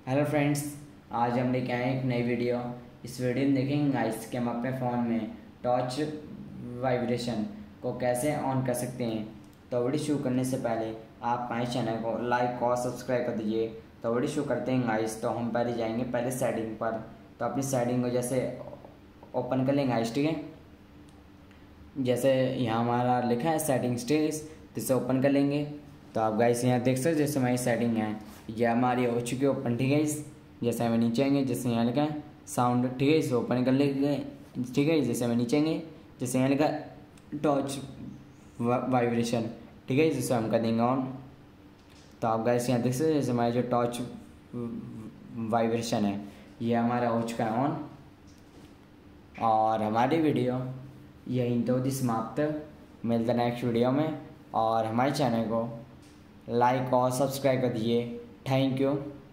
Hello friends, आज हम लेके आए हैं एक नई वीडियो। इस वीडियो में देखेंगे गाइस कि हम अपने फ़ोन में टॉर्च वाइब्रेशन को कैसे ऑन कर सकते हैं। तो वीडियो शुरू करने से पहले आप हमारे चैनल को लाइक और सब्सक्राइब कर दीजिए। तो वीडियो शुरू करते हैं गाइस। तो हम पहले जाएंगे पहले सेटिंग पर। तो अपनी सेटिंग को जैसे ओपन कर लेंगे गाइस, ठीक है। जैसे यहाँ हमारा लिखा है सेटिंग्स, ठीक है, तो इसे ओपन कर लेंगे। तो आप गाइस यहाँ देख सकते हो जैसे हमारी सेटिंग है, ये हमारी हो चुकी है ओपन, ठीक है। इस जैसे हमें नीचे आएंगे, जैसे यहाँ लिखा है साउंड, ठीक है, इसे ओपन कर लेंगे, ठीक है। जैसे हमें नीचे आएंगे, जैसे यहाँ लिखा है टॉर्च वाइब्रेशन, ठीक है, जिसे हम कर देंगे ऑन। तो आप गाइस यहाँ देख सकते हो जैसे हमारी जो टॉर्च वाइब्रेशन है ये हमारा हो चुका है ऑन। और हमारी वीडियो यहीं तो होती समाप्त। मिलते नेक्स्ट वीडियो में, और हमारे चैनल को लाइक और सब्सक्राइब कर दीजिए। Thank you.